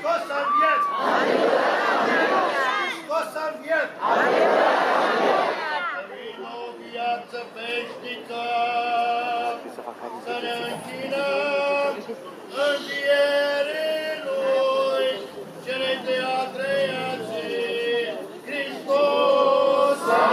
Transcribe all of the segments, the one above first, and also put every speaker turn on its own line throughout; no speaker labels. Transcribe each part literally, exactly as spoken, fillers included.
Hristos a înviat! Hristos a înviat! Să vină o viață veșnică, să ne închinăm învierii Lui, celei de-a treia zi. Hristos a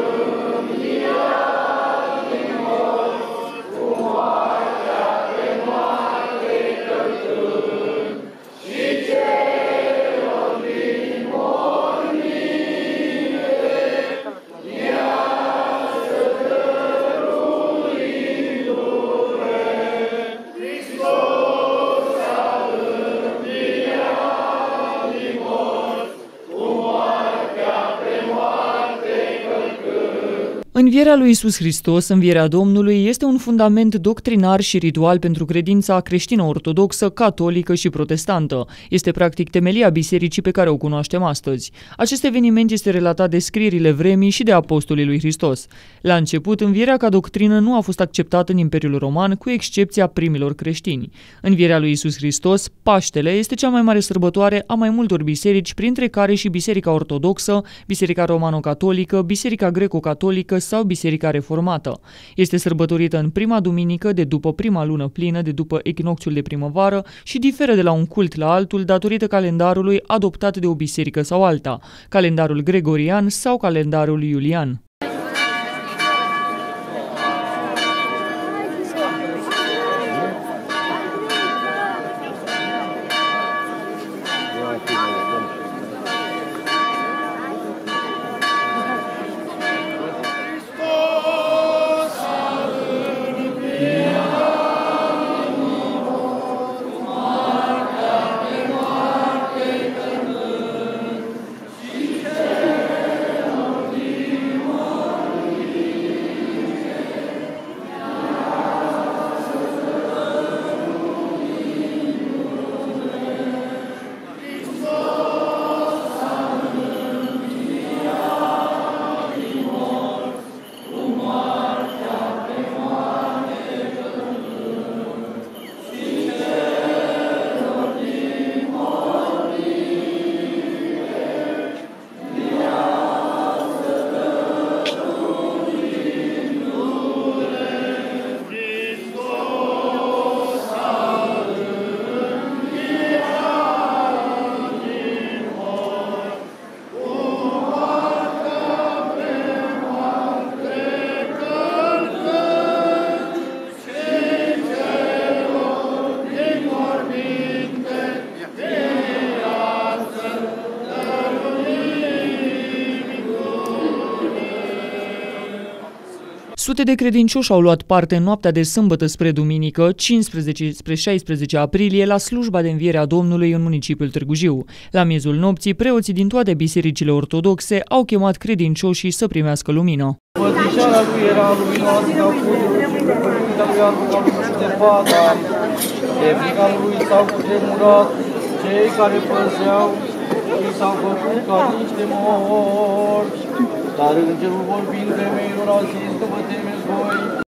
înviat din morți, cu moartea pe moarte călcând, și celor din morminte viață dăruindu-le. Hristos a înviat din morți, cu moartea pe moarte călcând.
Învierea lui Iisus Hristos, învierea Domnului, este un fundament doctrinar și ritual pentru credința creștină-ortodoxă, catolică și protestantă. Este practic temelia bisericii pe care o cunoaștem astăzi. Acest eveniment este relatat de scrierile vremii și de apostolii lui Hristos. La început, învierea ca doctrină nu a fost acceptată în Imperiul Roman, cu excepția primilor creștini. Învierea lui Iisus Hristos, Paștele, este cea mai mare sărbătoare a mai multor biserici, printre care și Biserica Ortodoxă, Biserica Romano-Catolică, Biserica Greco-Catolică sau Biserica Reformată. Este sărbătorită în prima duminică de după prima lună plină de după echinocțiul de primăvară și diferă de la un cult la altul datorită calendarului adoptat de o biserică sau alta, calendarul gregorian sau calendarul iulian. Sute de credincioși au luat parte în noaptea de sâmbătă spre duminică, cincisprezece spre șaisprezece aprilie, la slujba de înviere a Domnului în municipiul Târgu Jiu. La miezul nopții, preoții din toate bisericile ortodoxe au chemat credincioșii să primească lumină.
Pătișarea lui era luminoasă ca fulgerul și răpărirea lui armă ca lumea de fata. De frica lui s-au cutremurat cei care păzeau și s-au făcut ca niște morți. Dar îngerul vorbind femeilor a zis că vă temeți voi